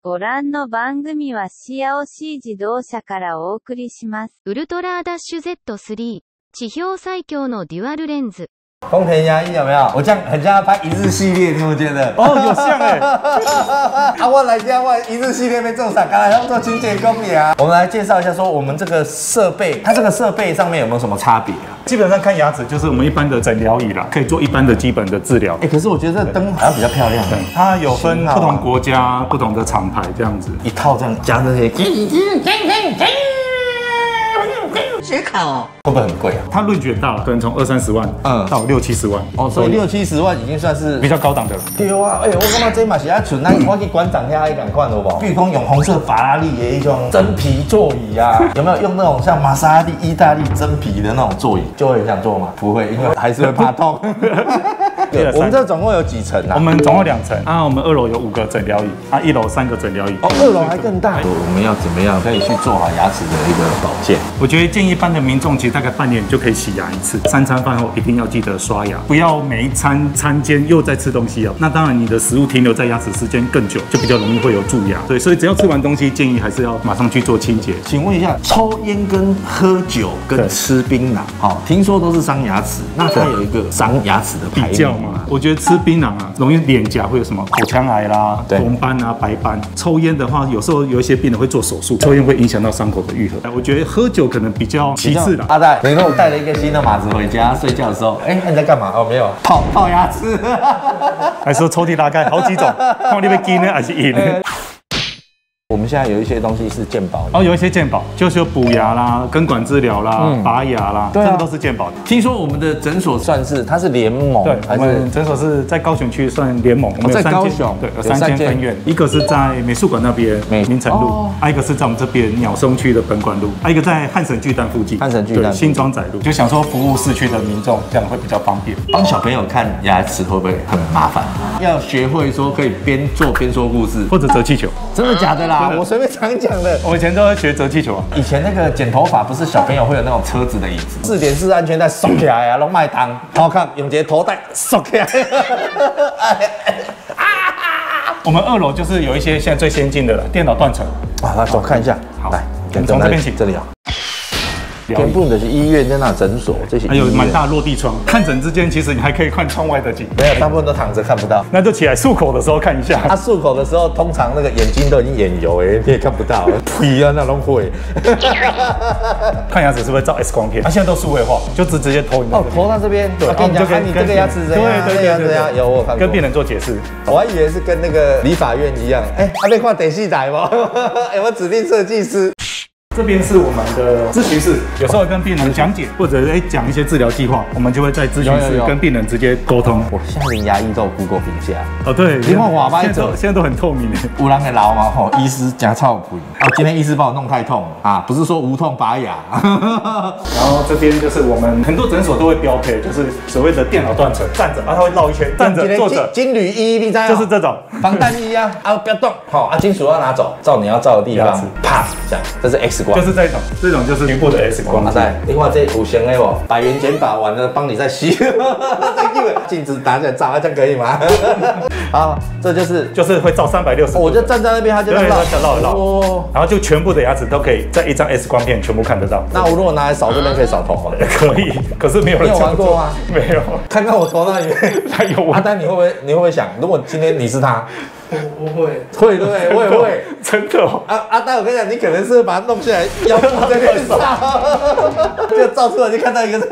ご覧の番組はシアオシー自動車からお送りします。ウルトラダッシュ Z3 地表最強のデュアルレンズ。 丰田压抑有没有？我这样很像要拍一日系列，你有没有觉得？ 哦，有像哎、 啊，我来家我一日系列被种啥？刚才要做清洁工呀。我们来介绍一下，说我们这个设备，它这个设备上面有没有什么差别啊？ 基本上看牙齿就是我们一般的诊疗仪啦，可以做一般的基本的治疗。 可是我觉得这灯好像比较漂亮。 它有分不同国家、不同的厂牌这样子， 一套这样加这些。 写考哦， 会不会很贵啊？ 它论卷大，可能从20-30万，到60-70万。 哦，所以60-70万已经算是比较高档的了。 对啊，我感觉这嘛是要像咱我去馆长遐一赶快的不？比如讲用红色法拉利的一种真皮座椅啊，有没有用那种像玛莎拉蒂、意大利真皮的那种座椅？就会很想坐吗？不会，因为还是会怕痛。对，我们这总共有几层啊？ 我们总共2层啊，我们2楼有5个诊疗椅啊，1楼3个诊疗椅。 哦，2楼还更大。我们要怎么样可以去做好牙齿的一个保健？ 我觉得建议一般的民众其实大概半年就可以洗牙一次，3餐饭后一定要记得刷牙，不要每一餐餐间又在吃东西哦。那当然你的食物停留在牙齿时间更久，就比较容易会有蛀牙。对，所以只要吃完东西，建议还是要马上去做清洁。 请问一下，抽烟跟喝酒跟吃槟榔，好，听说都是伤牙齿，那它有一个伤牙齿的比较嘛？我觉得吃槟榔啊，容易脸颊会有什么口腔癌啦、红斑啊、白斑。抽烟的话，有时候有一些病人会做手术，抽烟会影响到伤口的愈合。我觉得喝酒可能比较其次啦。 阿戴，你说我带了一个新的马子回家，睡觉的时候，你在干嘛？哦，没有，泡牙齿。 还说抽屉拉开好几种，看你要金呢还是银呢？ 我们现在有一些东西是健保的哦，有一些健保，就是有补牙啦、根管治疗啦、拔牙啦，这个都是健保的。 听说我们的诊所算是它是联盟， 对，我们诊所是在高雄区算联盟，我们有在高雄， 对，有3间分院，一个是在美术馆那边明诚路，一个是在我们这边鸟松区的本馆路，一个在汉神巨蛋附近， 汉神巨蛋新庄仔路，就想说服务市区的民众，这样会比较方便。 帮小朋友看牙齿会不会很麻烦？要学会说可以边做边说故事， 或者折气球， 真的假的啦？我随便常讲的， 我以前都会学折气球啊。 以前那个剪头发不是小朋友会有那种车子的椅子，4.4安全带收起来啊，拢卖当，好看用一个头带收起来。 我们2楼就是有一些现在最先进的了，电脑断层。 来走看一下， 好， 来， 我们从这边起， 这里啊。全部的是医院在那诊所，这些还有蛮大落地窗，看诊之间其实你还可以看窗外的景。 没有，大部分都躺着看不到。 那就起来漱口的时候看一下。 他漱口的时候，通常那个眼睛都已经眼油你也看不到。呸啊，那拢会。 看牙齿是不是照 X 光片？它现在都数位化，就直接投影。 哦，投到这边，对，跟你讲，你这个牙齿怎样？对，有我看过。 跟病人做解释。 我还以为是跟那个理发院一样，还没看第4台吗？有没有指定设计师？ 这边是我们的咨询室，有时候跟病人讲解或者讲一些治疗计划，我们就会在咨询室跟病人直接沟通。 我现在连牙医都有 Google 评价哦，对， 你看我现在都很透明的。 有人会老嘛吼，医师假臭屁。今天医师把我弄太痛了啊，不是说无痛拔牙。 然后这边就是我们很多诊所都会标配，就是所谓的电脑断层，站着，它会绕一圈，站着坐着。 金缕衣，你知道？ 就是这种防弹衣啊，不要动，好金属要拿走，照你要照的地方，啪，这样，这是 X 光。 就是这种就是局部的 X 光。 阿仔，你看这有型的不？百元减法完了，帮你再吸。镜子打起来照，这样可以吗？好，这就是会照360度。 我就站在那边，它就绕哦，然后就全部的牙齿都可以在一张 X 光片全部看得到。 那我如果拿来扫这边，可以扫头吗？ 可以，可是没有人。 你有玩过吗？ 没有。 看看我头那里， 他有玩。 但你会不会想，如果今天你是他？ 我会， 对不对？我也会， 真的哦。 阿呆，我跟你讲，你可能是把它弄下来，腰部这边照，就照出来就看到一个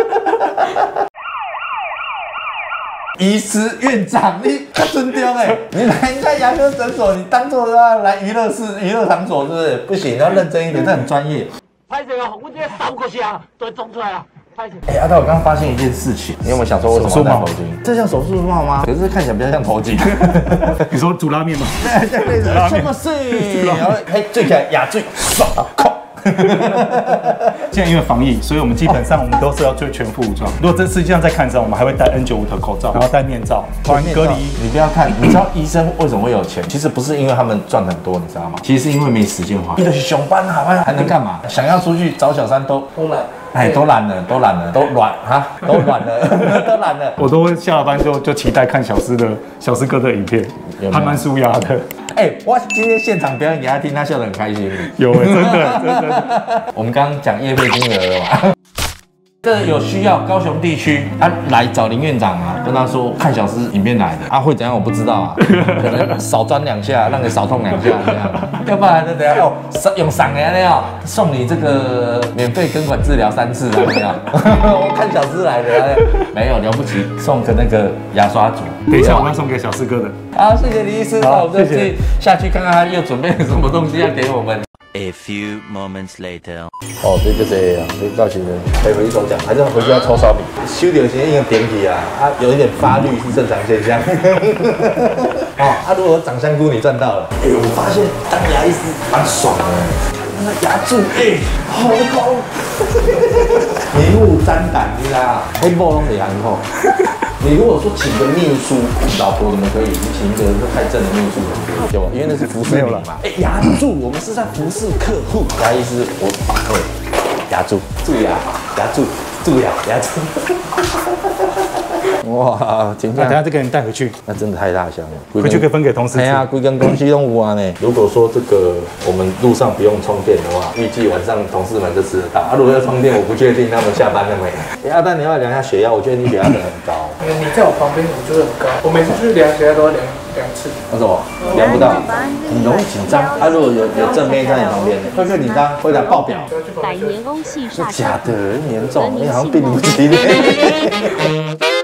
医师院长，你太尊重你来人家牙科诊所，你当做来娱乐场所是不是？不行，要认真一点，这很专业。 拍这个，我这3颗虾都装出来了。 阿呆，我刚刚发现一件事情，你有没有想说为什么要戴头巾？这像手术帽吗？可是看起来比较像头巾。 你说煮拉面吗？ 对，类似这么碎，然后坠起来牙坠，唰，扣。 现在因为防疫，所以我们基本上我们都是要做全副武装。如果这次这样在看诊，我们还会戴 N95 的口罩，然后戴面罩，隔离。 你不要看，你知道医生为什么会有钱？其实不是因为他们赚很多，你知道吗？其实是因为没时间花。你就是上班好啊，还能干嘛？想要出去找小三都懒，都懒了，都软了，都懒了。 我都会下了班就期待看小师哥的影片，还蛮舒压的。 哎，我今天现场表演给他听，他笑得很开心。 有真的。 我们刚刚讲业费金额了嘛？这有需要高雄地区，他来找林院长啊，跟他说看小师影片来的啊，会怎样我不知道啊，可能少钻2下，让你少痛2下这样，要不然就等下用赏的那样送你这个免费根管治疗3次啊，没有？我看小师来的，没有了不起，送个那个牙刷组， 等一下我要送给小四哥的。 好，谢谢李医师，那我们就去下去看看他又准备了什么东西要给我们。 A few moments later. 哦，这就这样，这造型人可以回去抽奖，还是回去要抽烧饼。修掉先用点起啊，有一点发绿是正常现象。如果长香菇你赚到了，我发现当牙医师蛮爽的，那个牙柱好高，明目张胆，你知道？黑布拢得很好。你如果说请个秘书，老婆怎么可以？你请一个太正的秘书，对吧？因为那是服饰品嘛。牙柱，我们是在服侍客户。牙医师，牙柱，蛀牙，牙柱，蛀牙，牙柱。哇，等一下这个人带回去， 那真的太大箱了， 回去可以分给同事吃。 哎呀，规根东西都有啊呢。如果说这个我们路上不用充电的话，预计晚上同事们就吃得到。如果要充电，我不确定他们下班了没。阿蛋，你要量一下血压，我觉得你血压可能很高。 你在我旁边，我就是很高。我每次去量血压都要量2次。 为什么？量不到，很容易紧张。如果有正妹在你旁边，会紧张，会来爆表。 百年欧系煞假的，严重，你好像病如疾。